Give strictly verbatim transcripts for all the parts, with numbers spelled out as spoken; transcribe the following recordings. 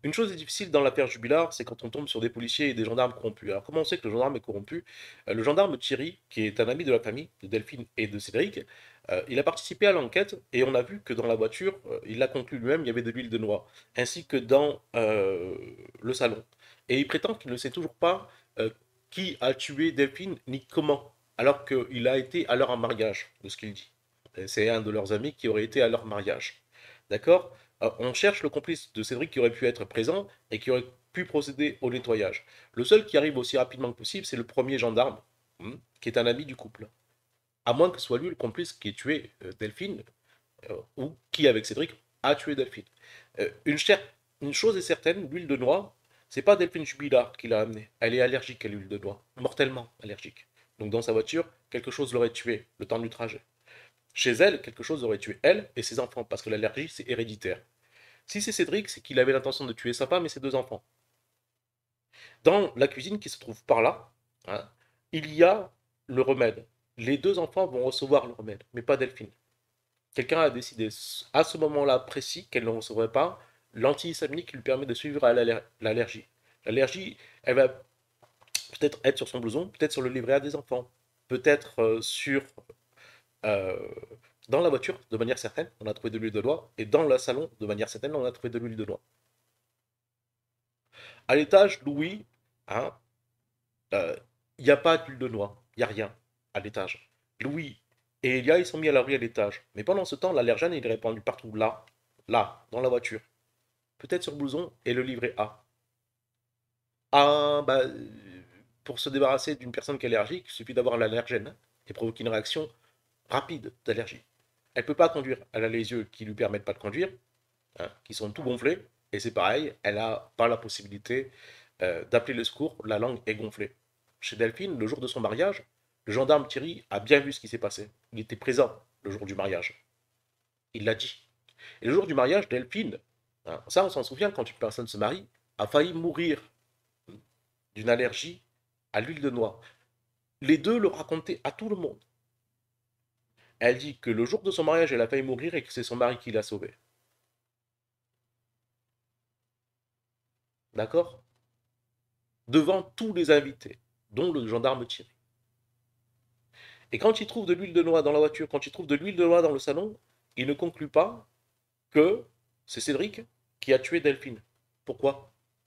Une chose est difficile dans l'affaire Jubilard, c'est quand on tombe sur des policiers et des gendarmes corrompus. Alors comment on sait que le gendarme est corrompu? Euh, Le gendarme Thierry, qui est un ami de la famille de Delphine et de Cédric, euh, il a participé à l'enquête et on a vu que dans la voiture, euh, il l'a conclu lui-même, il y avait de l'huile de noix, ainsi que dans euh, le salon. Et il prétend qu'il ne sait toujours pas euh, qui a tué Delphine ni comment, alors qu'il a été à leur mariage, de ce qu'il dit. Et c'est un de leurs amis qui aurait été à leur mariage. D'accord? Euh, On cherche le complice de Cédric qui aurait pu être présent et qui aurait pu procéder au nettoyage. Le seul qui arrive aussi rapidement que possible, c'est le premier gendarme, hmm, qui est un ami du couple. À moins que ce soit lui le complice qui ait tué euh, Delphine, euh, ou qui, avec Cédric, a tué Delphine. Euh, une, cher- une chose est certaine, l'huile de noix, c'est pas Delphine Jubilard qui l'a amenée. Elle est allergique à l'huile de noix, mortellement allergique. Donc dans sa voiture, quelque chose l'aurait tuée le temps du trajet. Chez elle, quelque chose aurait tué elle et ses enfants, parce que l'allergie, c'est héréditaire. Si c'est Cédric, c'est qu'il avait l'intention de tuer sa femme et ses deux enfants. Dans la cuisine qui se trouve par là, hein, il y a le remède. Les deux enfants vont recevoir le remède, mais pas Delphine. Quelqu'un a décidé à ce moment-là précis qu'elle ne recevrait pas l'antihistaminique qui lui permet de suivre l'allergie. L'allergie, elle va peut-être être sur son blouson, peut-être sur le livret A des enfants, peut-être euh, sur euh, dans la voiture, de manière certaine, on a trouvé de l'huile de noix, et dans le salon, de manière certaine, on a trouvé de l'huile de noix. À l'étage, Louis, hein, euh, il n'y a pas d'huile de noix, il n'y a rien à l'étage. Louis et Elia, ils sont mis à l'abri à l'étage. Mais pendant ce temps, l'allergène, il est répandu partout, là, là, dans la voiture. Peut-être sur le blouson et le livret A. Ah, bah, euh, pour se débarrasser d'une personne qui est allergique, il suffit d'avoir l'allergène hein, et provoquer une réaction rapide d'allergie. Elle ne peut pas conduire, elle a les yeux qui ne lui permettent pas de conduire, hein, qui sont tout gonflés, et c'est pareil, elle n'a pas la possibilité euh, d'appeler le secours, la langue est gonflée. Chez Delphine, le jour de son mariage, le gendarme Thierry a bien vu ce qui s'est passé. Il était présent le jour du mariage. Il l'a dit. Et le jour du mariage, Delphine, hein, ça on s'en souvient quand une personne se marie, a failli mourir d'une allergie à l'huile de noix. Les deux le racontaient à tout le monde. Elle dit que le jour de son mariage, elle a failli mourir et que c'est son mari qui l'a sauvée. D'accord? Devant tous les invités, dont le gendarme Thierry. Et quand il trouve de l'huile de noix dans la voiture, quand il trouve de l'huile de noix dans le salon, il ne conclut pas que c'est Cédric qui a tué Delphine. Pourquoi?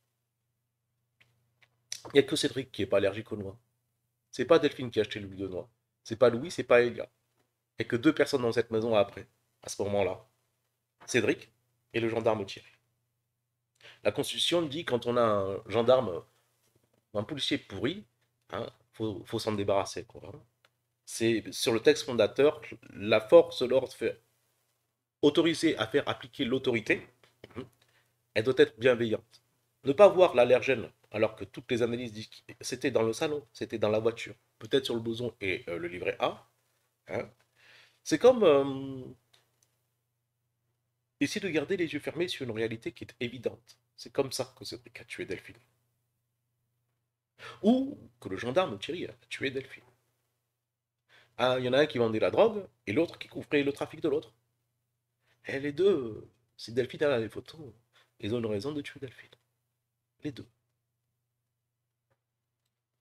Il n'y a que Cédric qui n'est pas allergique aux noix. C'est pas Delphine qui a acheté l'huile de noix. C'est pas Louis, c'est pas Elia. Il n'y a que deux personnes dans cette maison après, à ce moment-là. Cédric et le gendarme Thierry. La Constitution dit quand on a un gendarme, un policier pourri, hein, faut, faut s'en débarrasser. Quoi, hein. C'est sur le texte fondateur, la force de l'ordre fait autorisée à faire appliquer l'autorité, elle doit être bienveillante. Ne pas voir l'allergène alors que toutes les analyses disent que c'était dans le salon, c'était dans la voiture, peut-être sur le blouson et euh, le livret A, hein, c'est comme euh, essayer de garder les yeux fermés sur une réalité qui est évidente. C'est comme ça que Cédric a tué Delphine. Ou que le gendarme Thierry a tué Delphine. Ah, il y en a un qui vendait la drogue et l'autre qui couvrait le trafic de l'autre. Et les deux, si Delphine a les photos, ils ont une raison de tuer Delphine. Les deux.